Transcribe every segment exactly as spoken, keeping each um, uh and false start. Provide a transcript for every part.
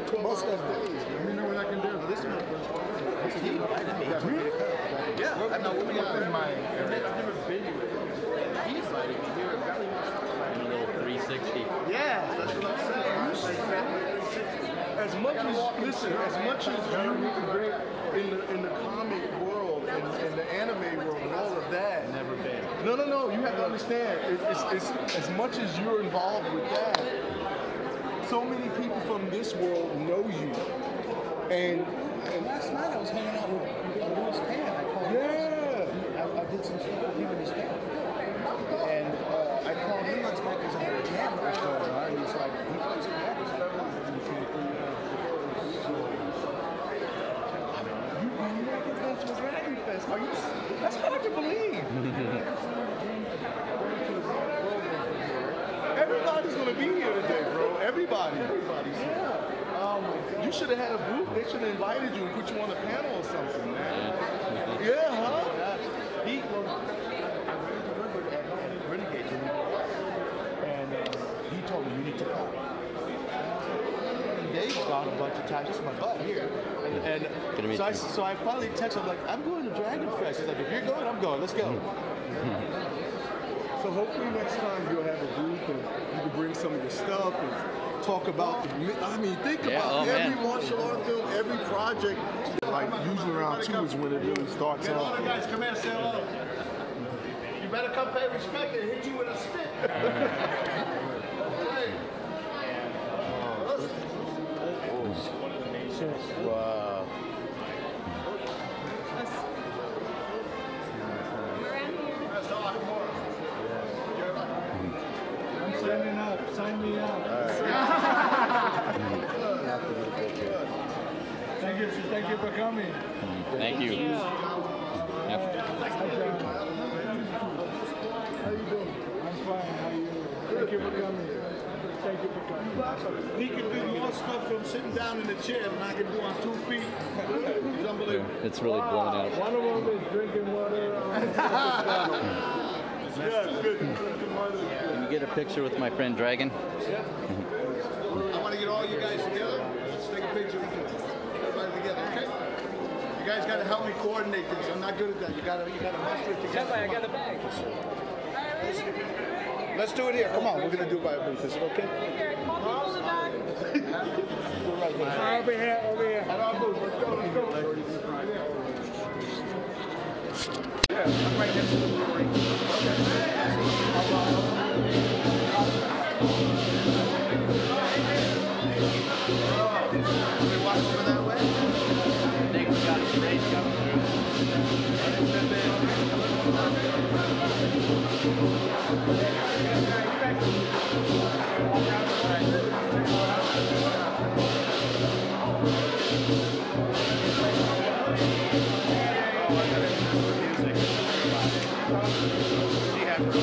Bust those days. Let me know what I can do. This is my first one. He invited me. Yeah, I know what we got in my area. I've never been here. He invited me here. A little three sixty. Yeah, that's what I'm saying. As much as listen, as much as you're in the in the comic world and, and the anime world and all of that. Never been. No, no, no. You have to understand. It, it's, it's as much as you're involved with that. So many people from this world know you, and and Last night I was hanging out with uh, Louis Pan. I called yeah. I, I did some stuff with him and his band. And uh, I called him last night because I had a jam that was going on. And he's like, he plays piano. You you make it to a Dragon Fest? Are you? That's hard to believe. Everybody's gonna be here today, bro. Everybody. Everybody's here. Oh my God. You should have had a booth. They should have invited you and put you on a panel or something, man. Yeah, huh? He, well, I remembered at Renegade, and uh, he told me, you need to come. And Dave's gone a bunch of times. This is my butt here. And, and so, I, so I finally texted him, like, I'm going to Dragon Fest. He's like, if you're going, I'm going. Let's go. So hopefully next time you'll have a booth and you can bring some of your stuff and talk about the, I mean, think Yeah, about oh, every man. martial art film, every project, like usually around two is when it really starts All off. the guys come in and say hello. You better come pay respect and hit you with a stick. Hey. Wow. That's all I want. I'm signing up. Sign me up. Thank you. Thank you for coming. Thank you. Yep. How you doing? I'm fine. How are you? Thank you for coming. Thank you for coming. He can do more stuff from sitting down in the chair than I can do on two feet. He's unbelievable. It's really blown out. One of them is drinking water. Yeah, good. Can you get a picture with my friend Dragon? I want to get all you guys together. Let's take a picture with everybody together, okay? You guys got to help me coordinate this. I'm not good at that. You got to, you got to muster it together. I got the bag. Let's do it here. Come on, we're gonna do it by a booth. Is it okay? Over here, over here. At our booth. Let's go. Let's go. Yeah, I'm right next to the brewery. Can we walk over that way? I think we got a race coming See how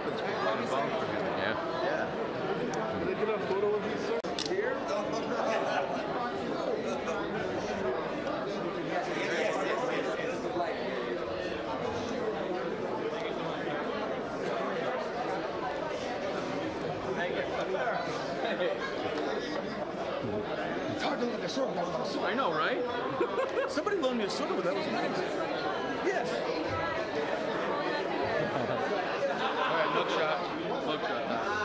happens when you're involved for him. Yeah. Yeah. Did they get a photo of you, sir? Here? It's hard to look at a sword without a sword. I know, right? Somebody loaned me a sword, but that was nice. Yes. All right, look shot. Look shot.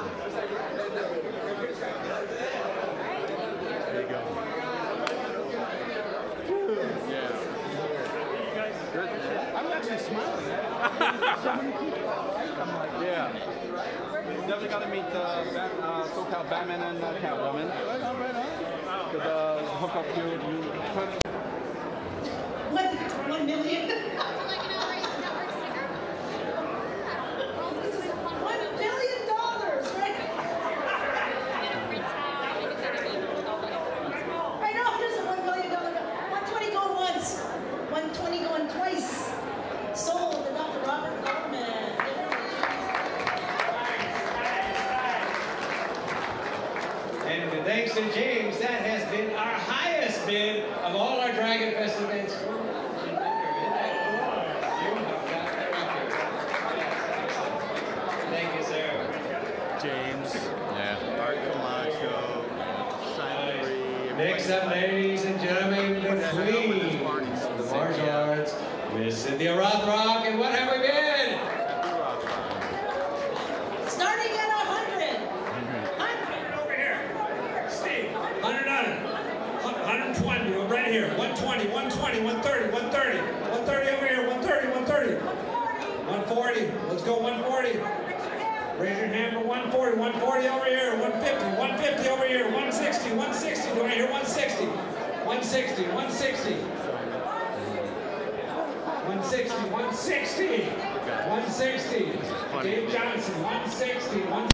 There you go. Yeah. Good. I'm actually smiling. So many people. I'm like, Yeah. Definitely got to meet uh, Bat, uh, SoCal Batman and uh, Catwoman. right on, right on. Could uh, hook up you. you One, one million. One billion dollars, right? I know, there's a one billion dollar. One twenty going once, one twenty going twice. Sold to Doctor Robert Goldman. And thanks to James, that has been our highest bid of all our Dragon Fest events. You have got the record. Thank you, sir. James, Yeah. Art Camacho, Simon Marie. Next up, ladies and gentlemen, the queen of the martial arts, Miss Cynthia Rothrock. And what have we bid? Starting at a hundred. Over here. Steve, one hundred on it. one twenty, we're right here. one twenty, one twenty, one thirty, one thirty. one thirty over here, one thirty, one thirty. one forty, let's go one forty. Raise your hand for one forty, one forty over here, one fifty, one fifty over here, one sixty, one sixty, do I hear one sixty? one sixty, one sixty. one sixty, one sixty. one sixty. Dave Johnson, one sixty, one